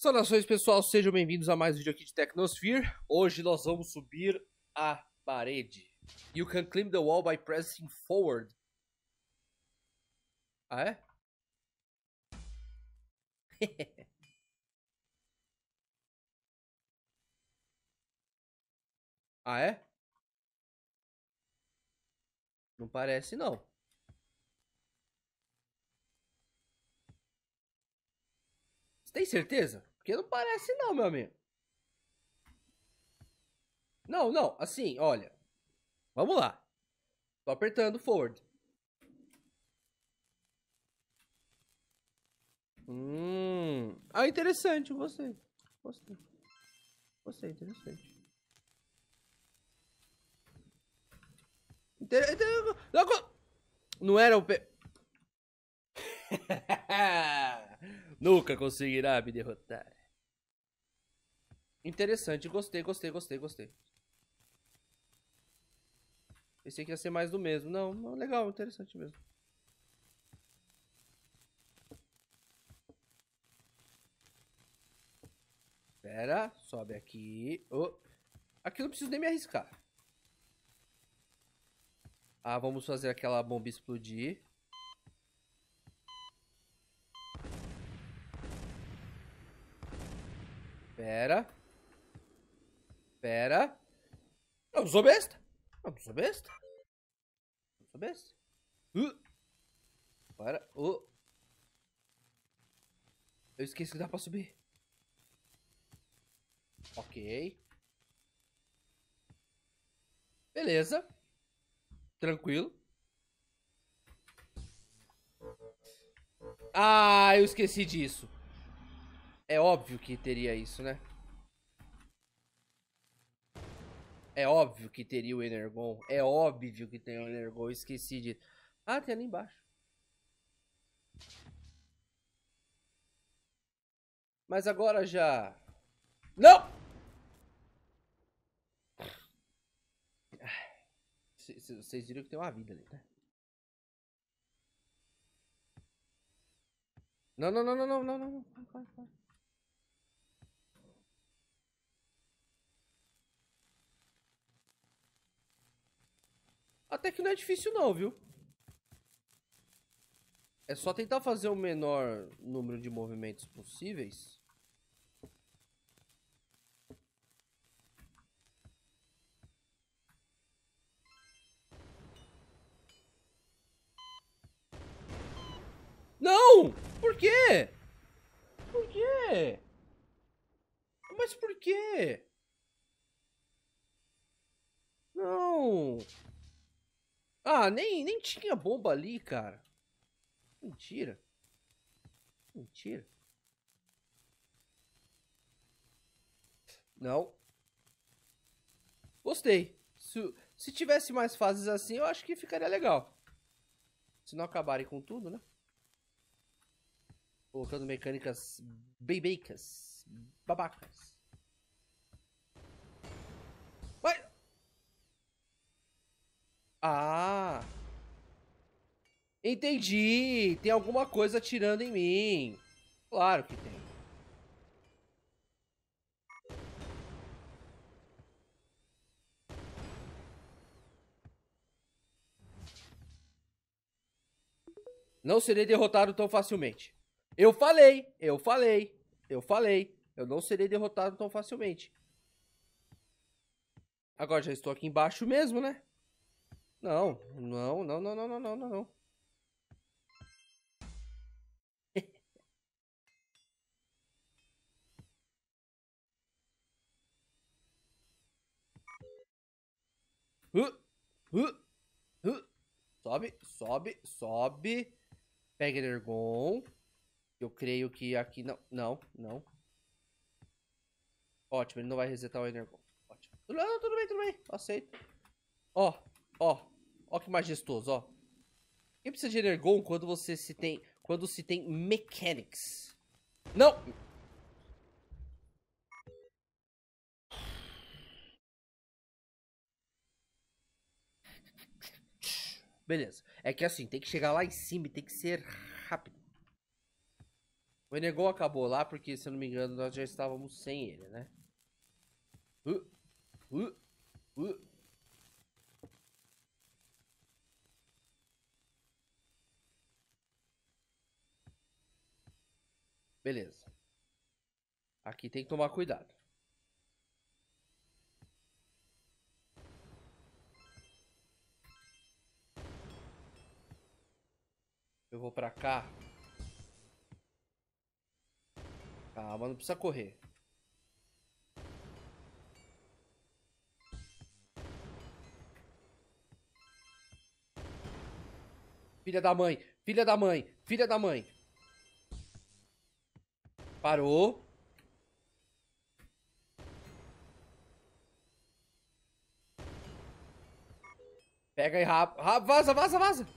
Saudações, pessoal, sejam bem-vindos a mais um vídeo aqui de Technosphere. Hoje nós vamos subir a parede. You can climb the wall by pressing forward. Ah, é? Ah, é? Não parece, não. Você tem certeza? Porque não parece não, meu amigo. Não, não, assim, olha. Vamos lá. Tô apertando forward. Ah, interessante, gostei. Gostei. Gostei, interessante. Não era o Nunca conseguirá me derrotar. Interessante, gostei. Pensei que ia ser mais do mesmo. Não, legal, interessante mesmo. Pera, sobe aqui. Oh. Aqui eu não preciso nem me arriscar. Ah, vamos fazer aquela bomba explodir. Pera. Eu não sou besta. Não sou besta. Para. Eu esqueci que dá pra subir. Ok. Beleza. Tranquilo. Ah, eu esqueci disso. É óbvio que teria isso, né? É óbvio que teria o Energon. É óbvio que tem o Energon. Eu esqueci disso. Ah, tem ali embaixo. Mas agora já... Não! Vocês viram que tem uma vida ali, né? Não. Vai. Até que não é difícil não, viu? É só tentar fazer o menor número de movimentos possíveis. Não! Por quê? Por quê? Mas por quê? Não! Ah, nem tinha bomba ali, cara. Mentira. Não. Gostei. Se tivesse mais fases assim, eu acho que ficaria legal. Se não acabarem com tudo, né? Colocando mecânicas babacas. Vai! Ah! Entendi! Tem alguma coisa atirando em mim. Claro que tem. Não serei derrotado tão facilmente. Eu falei. Eu não serei derrotado tão facilmente. Agora já estou aqui embaixo mesmo, né? Não. Uh, uh, uh. Sobe. Pega Energon. Eu creio que aqui não. Não. Ótimo, ele não vai resetar o Energon. Ótimo. Não, tudo bem. Aceito. Ó que majestoso, ó. Quem precisa de Energon quando se tem Mechanics? Não! Beleza. É que assim, tem que chegar lá em cima e tem que ser rápido. O Enegon acabou lá porque, se eu não me engano, nós já estávamos sem ele, né? Uh. Beleza. Aqui tem que tomar cuidado. Eu vou pra cá. Calma, não precisa correr. Filha da mãe, filha da mãe, filha da mãe. Parou. Pega aí rápido. Vaza, vaza, vaza.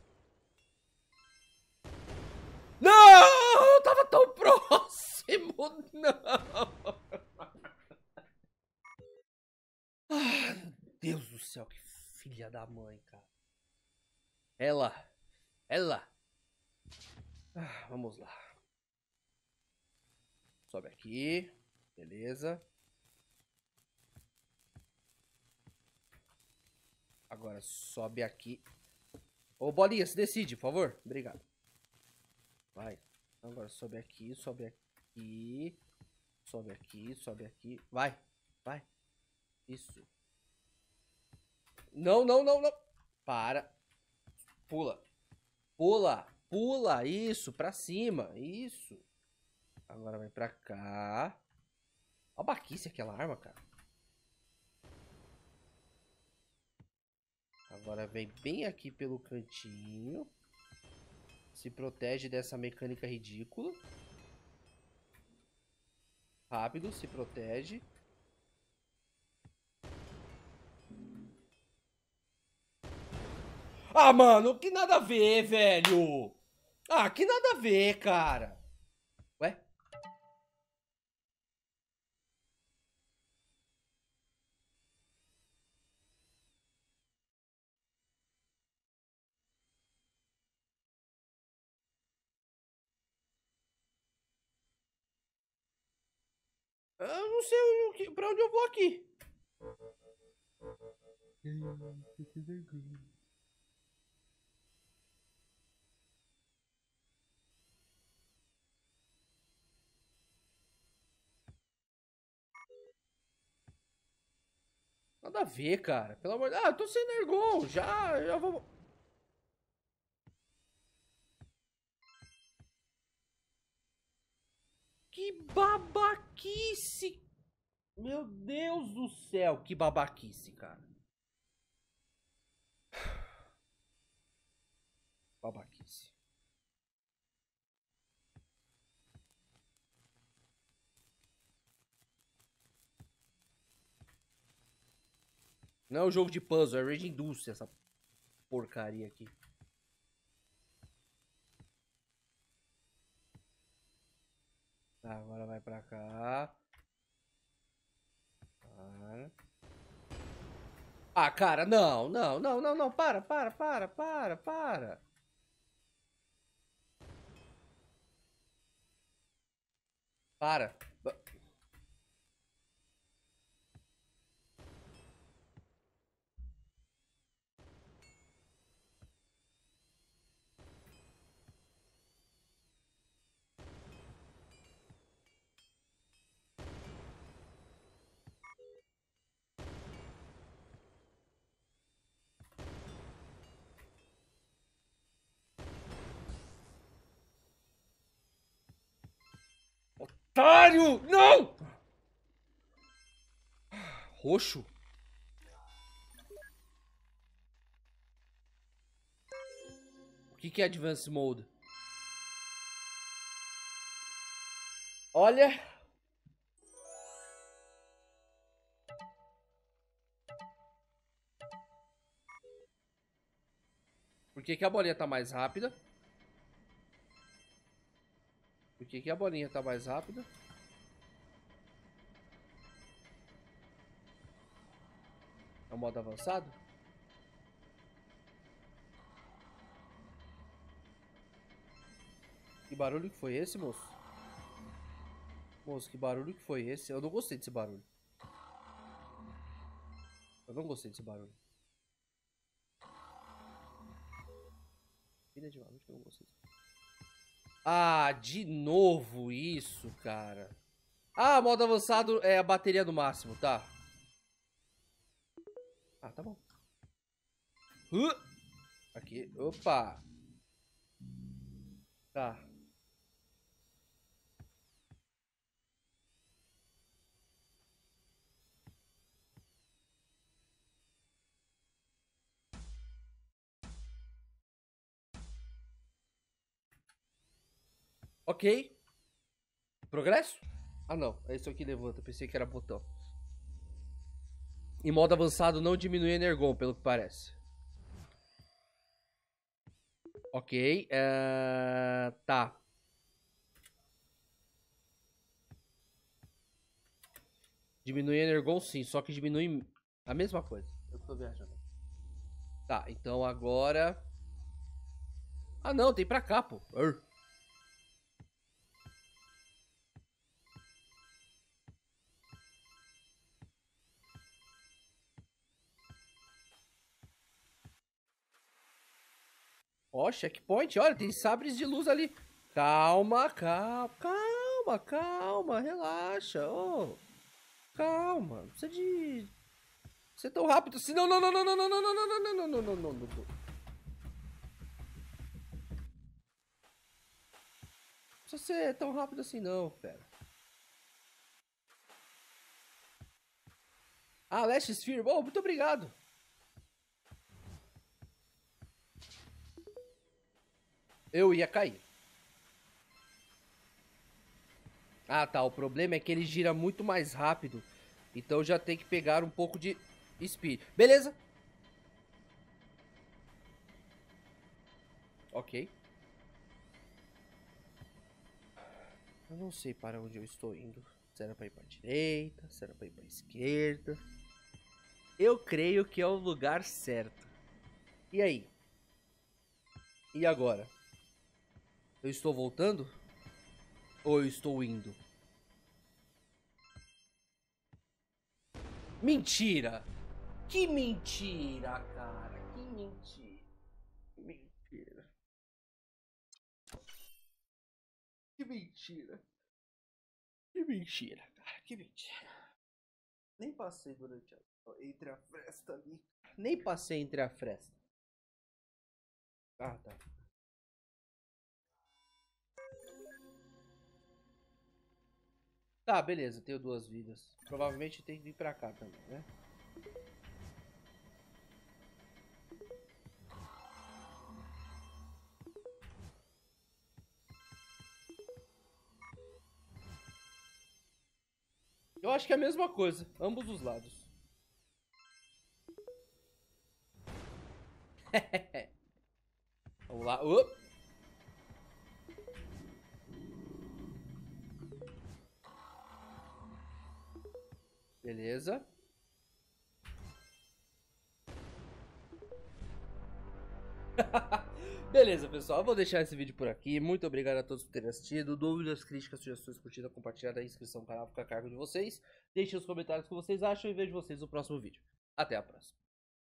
Não! Eu tava tão próximo. Não. Ah, Deus do céu, que filha da mãe, cara. Ela. Vamos lá. Sobe aqui. Beleza. Agora sobe aqui. Ô, Bolinha, se decide, por favor. Obrigado. Vai. Agora sobe aqui, sobe aqui. Sobe aqui, sobe aqui. Vai. Vai. Isso. Não, não, não, não. Para. Pula. Pula. Pula. Isso. Pra cima. Isso. Agora vai pra cá. Ó a baquice aquela arma, cara. Agora vem bem aqui pelo cantinho. Se protege dessa mecânica ridícula. Rápido, se protege. Ah, mano, que nada a ver, velho. Ah, que nada a ver, cara. Ué? Eu não sei pra onde eu vou aqui. Nada a ver, cara. Pelo amor de Deus. Ah, eu tô sem Nergon. Já vamos. Que babaquice. Meu Deus do céu. Que babaquice, cara. Babaquice. Não é um jogo de puzzle, é Rage Industry essa porcaria aqui. Tá, agora vai pra cá. Para. Ah, cara, não, não, não, não, não. Para. Para. Otário! Não! Roxo? O que é Advanced Mode? Olha. Por que a bolinha tá mais rápida? Por que a bolinha tá mais rápida? É o modo avançado? Que barulho que foi esse, moço? Moço, que barulho que foi esse? Eu não gostei desse barulho. Eu não gostei desse barulho. Definitivamente eu não gostei. Ah, de novo isso, cara. Ah, modo avançado é a bateria no máximo, tá? Ah, tá bom. Aqui, opa. Tá. Ok. Progresso? Ah, não. É isso aqui levanta. Pensei que era botão. Em modo avançado não diminui energon, pelo que parece. Ok. Tá. Diminui energon sim, só que diminui a mesma coisa. Eu tô viajando. Tá, então agora... Ah, não. Tem pra cá, pô. Ó, checkpoint. Olha, tem sabres de luz ali. Calma, calma, calma, calma. Relaxa. Ô, calma. Não precisa de ser tão rápido assim. Não, não, não, não, não, não, não, não, não, não, não, não, não, não, não. Não precisa ser tão rápido assim, não, pera. Ah, Last Sphere. Bom, muito obrigado. Eu ia cair. Ah, tá. O problema é que ele gira muito mais rápido. Então já tem que pegar um pouco de speed. Beleza. Ok. Eu não sei para onde eu estou indo. Se era pra ir pra direita, se era pra ir pra esquerda. Eu creio que é o lugar certo. E aí? E agora? Eu estou voltando? Ou eu estou indo? Mentira! Que mentira, cara! Que mentira! Que mentira! Que mentira! Que mentira, cara! Que mentira! Nem passei durante entre a fresta ali. Nem passei entre a fresta. Ah, tá. Tá, beleza, tenho 2 vidas. Provavelmente tem que vir pra cá também, né? Eu acho que é a mesma coisa, ambos os lados. Vamos lá. Beleza. Beleza, pessoal. Eu vou deixar esse vídeo por aqui. Muito obrigado a todos por terem assistido. Dúvidas, críticas, sugestões, curtida, compartilhada, inscrição no canal fica a cargo de vocês. Deixem os comentários o que vocês acham e vejo vocês no próximo vídeo. Até a próxima.